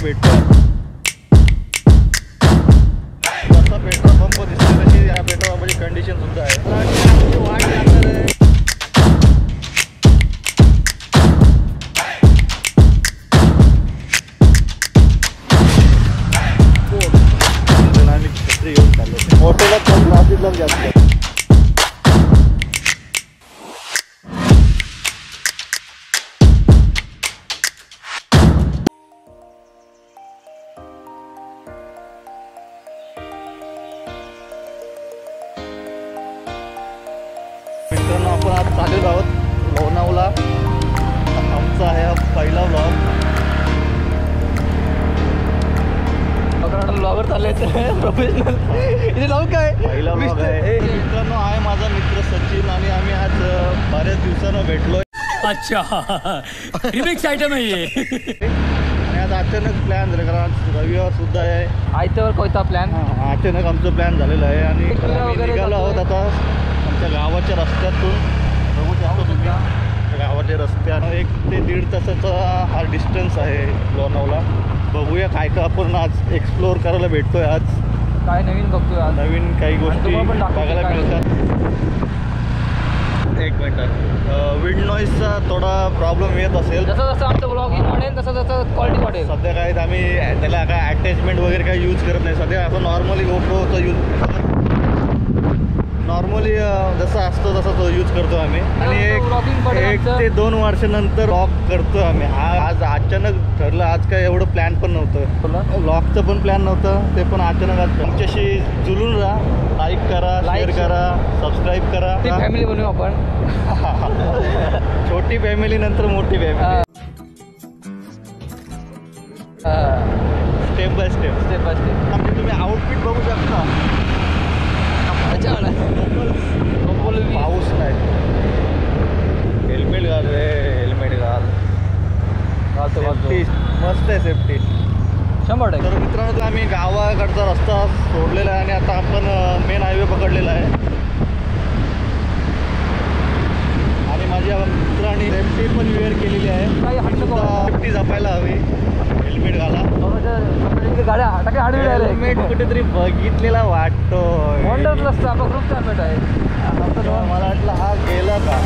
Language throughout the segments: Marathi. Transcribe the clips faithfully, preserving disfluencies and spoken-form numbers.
भेटतो. जसा पेट्रोल पंप दिसतो तशी या पेट्रोल पंपाची कंडिशन सुद्धा आहे. आमची वाट लागणार आहे. आम्ही छत्री घेऊन चाललो. मोठ्याला पण ट्राफिकला जास्त. मित्रांनो, आपण आज चाललेलो आहोत लोणावळा. आमचा आहे हा पहिला व्लॉग. ब्लॉगर चालले प्रोफेशनल. इथे लावू काय पहिला व्लॉग आहे. मित्रांनो, आहे माझा मित्र सचिन आणि आम्ही आज बऱ्याच दिवसानं भेटलोय. अच्छा, रिमिक्स आयटम आहे हे. आणि आज अचानक प्लॅन झालं, कारण आज रविवार सुद्धा आहे. आयत्यावर कोणता प्लॅन? अचानक आमचं प्लॅन झालेलं आहे आणि आम्ही निघालो आहोत आता आमच्या गावाच्या रस्त्यातून. बघू शकतो तुम्ही गावाचे रस्त्यानं एक ते दीड तासाचा हा डिस्टन्स आहे लोणावळा. बघूया काय काय आपण आज एक्सप्लोअर करायला भेटतोय. आज काय नवीन बघतोय, आज नवीन काही गोष्टी बघायला मिळतात. एक मिनटात विंड नॉईजचा थोडा प्रॉब्लेम येत असेल. जसं जसं आमचं ब्लॉगिंग वाढेल तसं तसं क्वालिटी वाढेल. सध्या काय आम्ही त्याला काय अटॅचमेंट वगैरे काही यूज करत नाही. सध्या आपण नॉर्मली गोप्रोचा यूज नॉर्मली जसं असतो तसा तो यूज करतो आम्ही. आणि एक एक ते दोन वर्षानंतर व्लॉग करतो आम्ही. हा आज अचानक ठरलं. आज काय एवढं प्लॅन पण नव्हतं. व्लॉगचं पण प्लॅन नव्हतं, ते पण अचानक. आज आमच्याशी जुळून राहा, लाईक करा, शेअर करा, सबस्क्राईब करा. फॅमिली बनवू आपण. छोटी फॅमिली नंतर मोठी family. Step by step step by step. आमचे तुम्ही आउटफिट बघू शकता. पाऊस नाही. हेल्मेट घाल रे, हेल्मेट घाल. सेफ्टी मस्त आहे, सेफ्टी शंभर टक्के. तर मित्रांनो, आम्ही गावाकडचा रस्ता सोडलेला आहे आणि आता आपण मेन हायवे पकडलेला आहे. आणि माझ्या मित्रांनी सेफ्टी पण वेअर केलेली आहे. सेफ्टी जपायला हवी. हेल्मेट घाला. गाड्या टाके हाडवी हेल्मेट कुठेतरी बघितलेला वाटतो. वंडर प्लस आपला ग्रुप हेल्मेट आहे. मला वाटलं हा गेला का.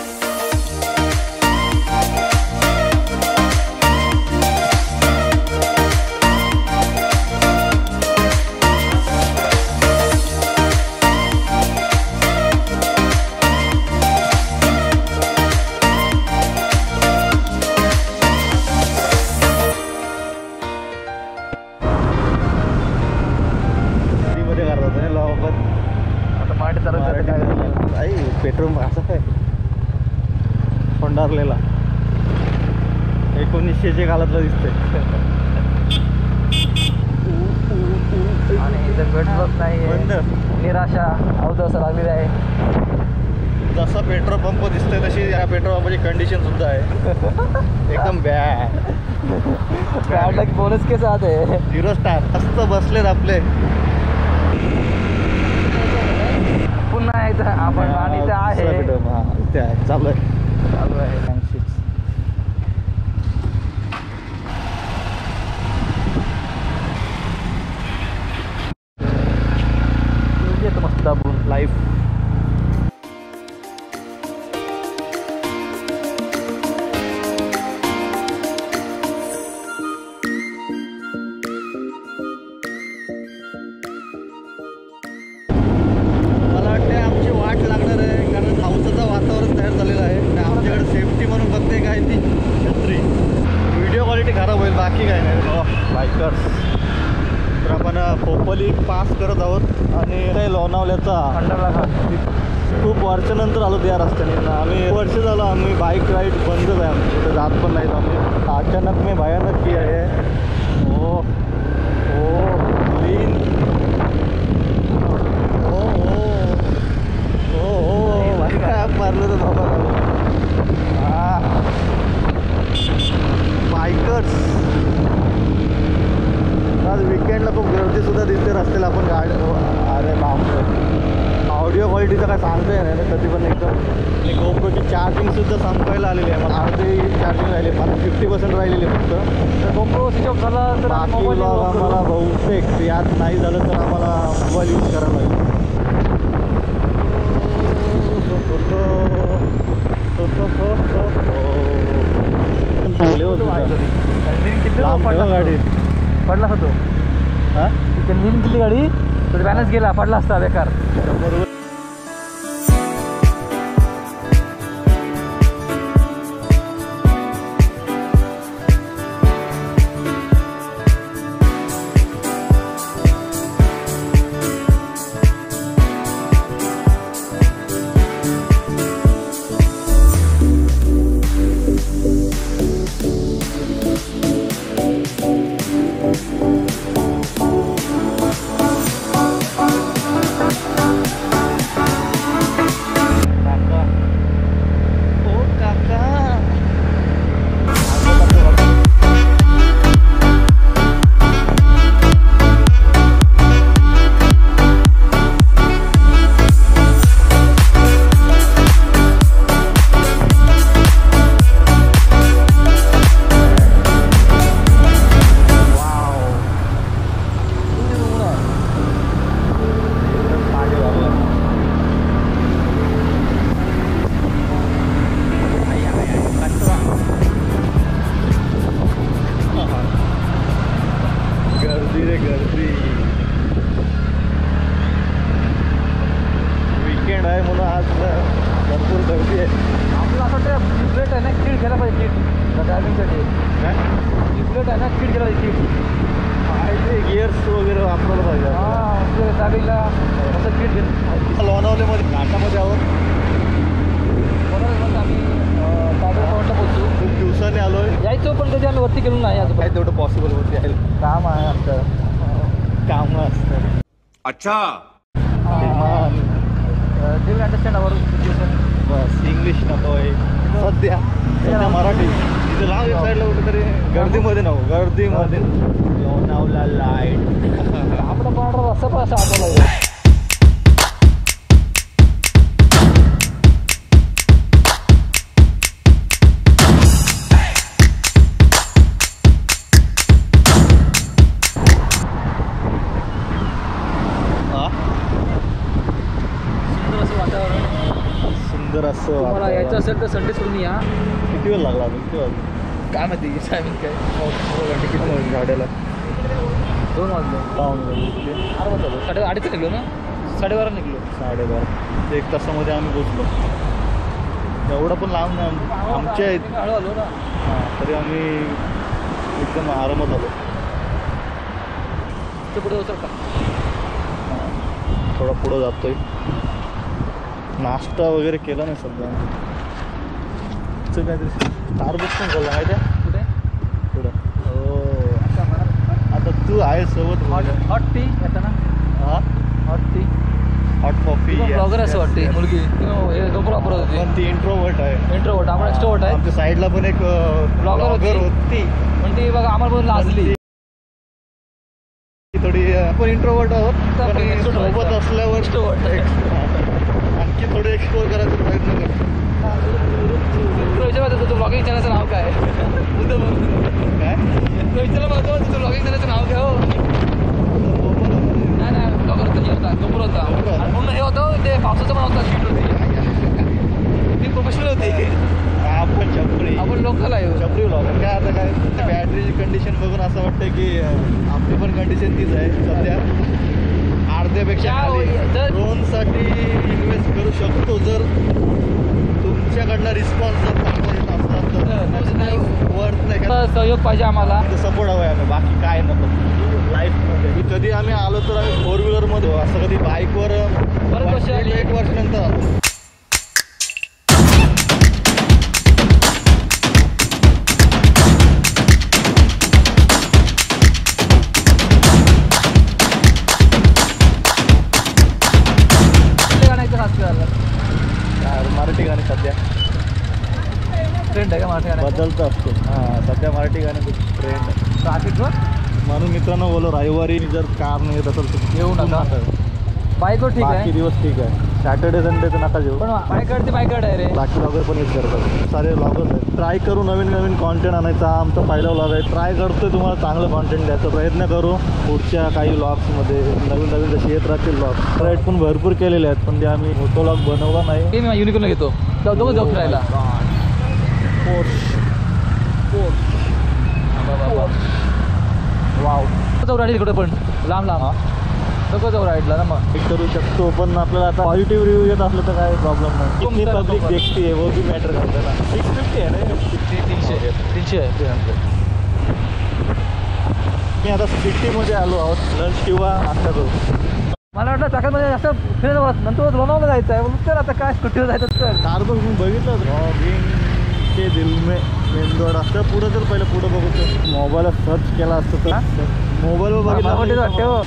पेट्रोल असं काय फंडारलेला एकोणीसशेच्या काळातला दिसतंय. आणि इथं पेट्रोल नाही, बंद. निराशा अवदस लागलेली आहे. जसा पेट्रोल पंप दिसतोय तशी या पेट्रोल पंपाची कंडिशन सुद्धा आहे. एकदम बॅड बॅड लक बोनस के साथ आहे. Zero star. मस्त बसलेत आपले. पुन्हा एकदा आपण आणि इथे आहे इथे आहे चालू आहे चालू आहे. मस्त दाबून लाईफ. बाकी काय नाही बायकर्स. तर आपण खोपोली पास करत आहोत आणि काही लोणावल्याचा खंडाळा घाट. खूप वर्षानंतर आलो त्या रस्त्याने. आम्ही वर्ष झालं आम्ही बाईक राईड बंदच आहे आमची. कुठे जात पण नाही आम्ही. अचानक मी भयानक की आहे. हो हो क्लीन. हो हो हो हो भाई काय मारलं तर बाबा. हा बायकर्स. आज विकेंडला खूप गर्दी सुद्धा दिसते रस्त्याला. आपण गाडी अरे बापरे. ऑडिओ क्वालिटीचं काय सांगता येणार नाही कधी पण एकदम. आणि गोप्रोची चार्जिंगसुद्धा संपायला आलेली आहे. मला अर्धी चार्जिंग राहिली, मला फिफ्टी पर्सेंट राहिलेली फक्त. तर गोप्रो स्विच ऑफ झाला तर बाकी मोबाईल ब्लॉग आम्हाला बहुतेक यात नाही झालं तर आम्हाला मोबाईल यूज करायला लागेल. गाडी पडला होतो. हा तिथे नीम दिली गाडी तर बॅलन्स गेला, पडला असता बेकार. बरोबर. वीकेंड आहे म्हणून आज भरपूर गर्दी आहे. आपलं असं वाटतं डिप्लेट आहे ना, किट घ्यायला पाहिजे. किट ड्रायव्हिंगसाठी डिप्लेट आहे ना, किट घ्यायला पाहिजे. किट गिअर्स वगैरे वापरायला पाहिजे. हां, ड्रायव्हिंगला असं किट घेत. लोणावलेमध्ये घाटामध्ये आहोत. म्हणून आम्ही साडेपाचला पोहोचू. खूप दिवसांनी आलोय. यायचो पण कधी आम्ही वरती गेलो नाही. आज काय तेवढं पॉसिबल होत यायला. काम आहे आमचं, कामं असतं. अच्छा दिल अंडरस्टँड आवर सिच्युएशन. बस इंग्लिश नको आहे सध्या. सध्या मराठी. तिथे लांब एक साईडला कुठेतरी गर्दीमध्ये नको, गर्दीमध्ये लोणावला लाईट. आपलं पांढरा रस्ता पण असं आठवला. सुंदर असं तुम्हाला यायचं असेल तर संडे सोडून या. किती वेळ लागला अजून? किती वाजले काय माहिती टायमिंग काय. किती वाजले गाड्याला? दोन वाजले. आठ वाजलो. साडे अडीच निघलो ना, साडेबारा निघलो. साडेबारा एक तासामध्ये आम्ही पोचलो. एवढं पण लांब नाही आम- आमच्या इथे. हळू आलो ना. हां तरी आम्ही एकदम आरामात आलो. ते पुढे उचल का. थोडा पुढं जातोय. नाश्ता वगैरे केला नाही सध्या. काहीतरी स्टारबक्स पण बोलला माहिती आहे कुठे पुढं. हो आता तू आहे सोबत. हॉट हॉट टी येतं ना. हां hot tea hot coffee. Blogger असं वाटते मुलगी. हे डोपर वापरत होती. पण ती इंट्रोवर्ट आहे. इंट्रोवर्ट. आपण एक्स्ट्रोवर्ट आहे. आमच्या साईडला पण एक ब्लॉगर होती. होती पण ती बघा आम्हाला पण लाजली. थोडी आपण इंट्रोवर्ट आहोत पण सोबत असल्यावर आणखी थोडे एक्सप्लोर करायचा प्रयत्न करतो. विचारत होतो ब्लॉगिंग चॅनलचं नाव काय. काय विचारलं बघतो तुझं ब्लॉगिंग चॅनलचं नाव काय. हो नाही नाही ब्लॉगर होतं. हे होता गोपर होता. आणि म्हणून हे होतं ते पावसाचं पण होतं. शीट होती. ती प्रोफेशनल होती. आपण चपळी आपण लोकल आहे. चपळी ब्लॉगर. काय आता काय बॅटरीची कंडिशन बघून असं वाटतं की आपली पण कंडिशन तीच आहे सध्या. अर्ध्यापेक्षा ड्रोनसाठी इन्व्हेस्ट करू शकतो जर तुमच्याकडनं रिस्पॉन्स जर चांगला येत असला तर. वर्थ नाही का. सहयोग पाहिजे आम्हाला. सपोर्ट हवं आहे आम्ही. बाकी काय नको लाईफमध्ये. कधी आम्ही आलो तर आम्ही फोर व्हीलरमध्ये असं कधी बाईकवर बरं वर्ष आली. एक वर्ष नंतर आलो. मराठी गाणी सध्या ट्रेंड आहे का मराठी गाण्याचं? बदलतं असतो. हां सध्या मराठी गाणी खूप ट्रेंड आहे. ट्रॅफिकवर म्हणून मित्रांनो बोलो रविवारी जर कार नाही येत असेल तर येऊ नका. बाईकवर ठीक बाकी आहे दिवस ठीक आहे. सॅटर्डे संडे तर नका जेऊ. पण बायकड ते बायकड आहे रे. बाकी ब्लॉगर पण यूज करतात. सारे ब्लॉगर्स आहेत. ट्राय करू नवीन नवीन कॉन्टेंट आणायचा. आमचा पहिला ब्लॉग आहे. ट्राय करतोय तुम्हाला चांगलं कॉन्टेंट द्यायचा प्रयत्न करू. पुढच्या काही ब्लॉग्समध्ये नवीन नवीन जसे येत राहतील ब्लॉग. राईट पण भरपूर केलेले आहेत पण ते आम्ही मोठो ब्लॉग बनवला नाही. ते मी युनिकॉर्न घेतो. जाऊ जाऊ जाऊ फिरायला. वाव जाऊ राईड तिकडे पण लांब लांब. नको जाऊ राईडला ना मग. करू शकतो पण आपल्याला आता पॉझिटिव्ह रिव्ह्यू येत असलं तर काय प्रॉब्लेम नाही. कितनी तुमचा पब्लिक नको. देखती है वो भी मॅटर करते ना. सिक्स फिफ्टी आहे ना. तीनशे तीनशे आहे. Three hundred. मी आता सिटीमध्ये आलो आहोत. लंच किंवा नाश्ता करू. मला वाटलं चाकणमध्ये जास्त फिरायचं नंतर लोणावळा जायचं आहे. तर आता काय स्कूटीवर जायचं तर कार बघ मी बघितलं ब्लॉगिंग के दिल में मेंदोड असतं. पुढं जर पहिलं पुढं बघतो मोबाईलला सर्च केला असतं तर मोबाईलवर बघितलं वाटते हो.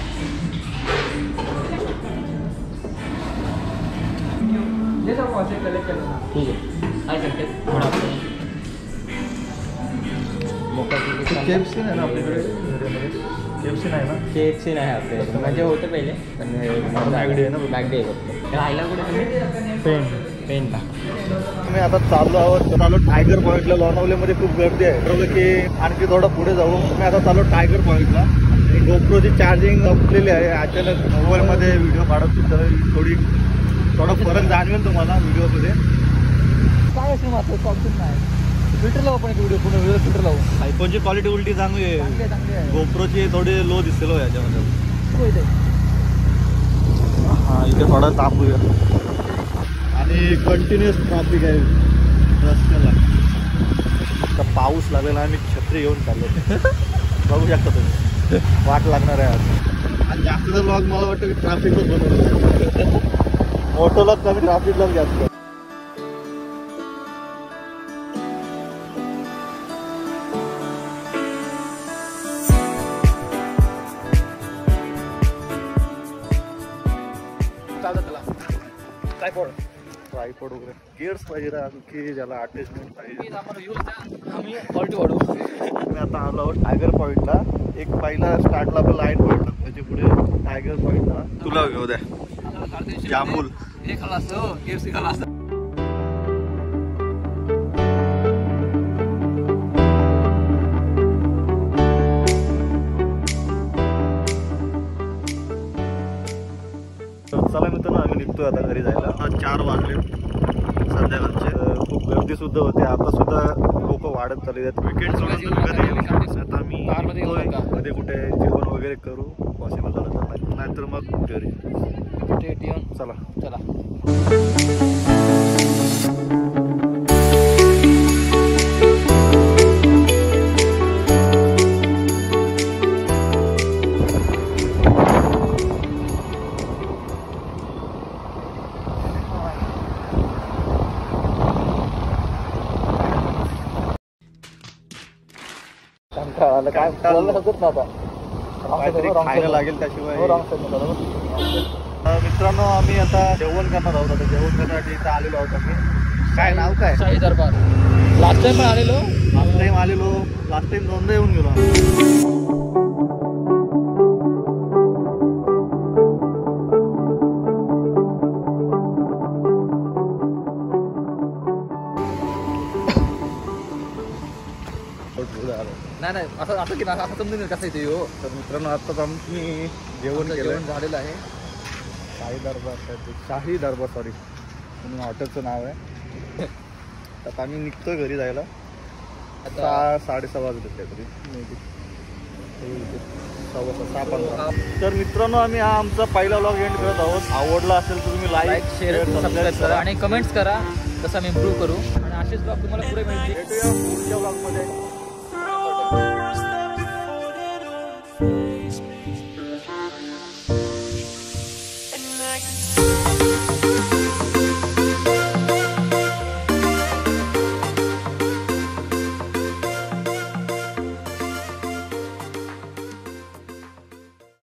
ठीक आहे. केएफसी नाही ना आपल्याकडे एरियामध्ये. केएफसी नाही ना. केएफसी नाही आपल्याकडे म्हणजे होतं पहिले पण मॅगडी आहे ना. मॅगडी आहे फक्त. राहायला कुठे तुम्ही पेन पेनला. मी आता चाललो आहोत. चालू टायगर पॉईंटला. लोणावल्यामध्ये खूप गर्दी आहे. ठरवलं की आणखी थोडं पुढे जाऊ. मी आता चालू टायगर पॉईंटला. गोप्रोची चार्जिंग संपलेली आहे. अचानक मोबाईलमध्ये व्हिडिओ काढत तर थोडी थोडा फरक जाणवेल तुम्हाला व्हिडिओमध्ये. काय असेल मात्र प्रॉब्लेम नाही. फिल्टर लावू पण एक व्हिडिओ पूर्ण व्हिडिओ फिल्टर लावू. आयफोनची क्वालिटी उलटी चांगली आहे. चांगली आहे चांगली आहे. गोप्रोची थोडी लो दिसेल हो याच्यामध्ये. हो इथे. हां इथे थोडा तापूया. आणि कंटिन्युअस ट्रॅफिक आहे रस्त्याला. आता पाऊस लागलेला आहे. मी छत्री घेऊन चाललो. बघू शकता तुम्ही. वाट लागणार आहे आज. आणि जास्त ब्लॉग मला वाटतं की ट्रॅफिकच बनवलं. मोठं ब्लॉग कमी ट्रॅफिकलाच जास्त. ट्रायपॉड ट्रायपॉड वगैरे गिअर्स पाहिजे ना की ज्याला अटॅचमेंट पाहिजे. आम्ही क्वालिटी वाढवू. मी आता आलो आहोत टायगर पॉईंटला. एक पहिला स्टार्टला आपलं लाईन पॉईंट त्याच्या पुढे टायगर पॉईंटला. तुला घेऊ द्या जांभूल. हे खाल्ला असतं केएफसी खाल्ला असतं. चला मित्रांनो आम्ही निघतोय आता घरी जायला. आता चार वाजले संध्याकाळचे. खूप गर्दी सुद्धा होते. आता सुद्धा लोक वाढत चालले आहेत. विकेंड सोडून घरी. आता मी मध्ये कुठे जेवण वगैरे करू पॉसिबल झालं तर, नाहीतर मग घरी. चला चला. काय काहीतरी खायला लागेल त्याशिवाय. मित्रांनो आम्ही आता जेवण करणार आहोत. आता जेवण करण्यासाठी इथं आलेलो आहोत आम्ही. काय नाव काय? शाही दरबार. लास्ट टाइम पण आलेलो. लास्ट टाइम आलेलो. लास्ट टाइम दोनदा येऊन गेलो. नाही नाही असं असं की ना असं समजून कसं येते हो. तर मित्रांनो आत्ताच आम्ही जेवण केलं. जेवण झालेलं आहे. शाही दरबार काय शाही दरबार सॉरी म्हणून हॉटेलचं नाव आहे. आता आम्ही निघतोय घरी जायला. आता साडेसहा वाजले काहीतरी सव्वा सहा पंधरा. तर मित्रांनो आम्ही हा आमचा पहिला व्लॉग एंड करत आहोत. आवडला असेल तर तुम्ही लाईक शेअर सबस्क्राईब करा आणि कमेंट्स करा. तसं आम्ही इम्प्रूव्ह करू आणि असेच ब्लॉग तुम्हाला पुढे मिळतील. भेटूया पुढच्या व्लॉगमध्ये.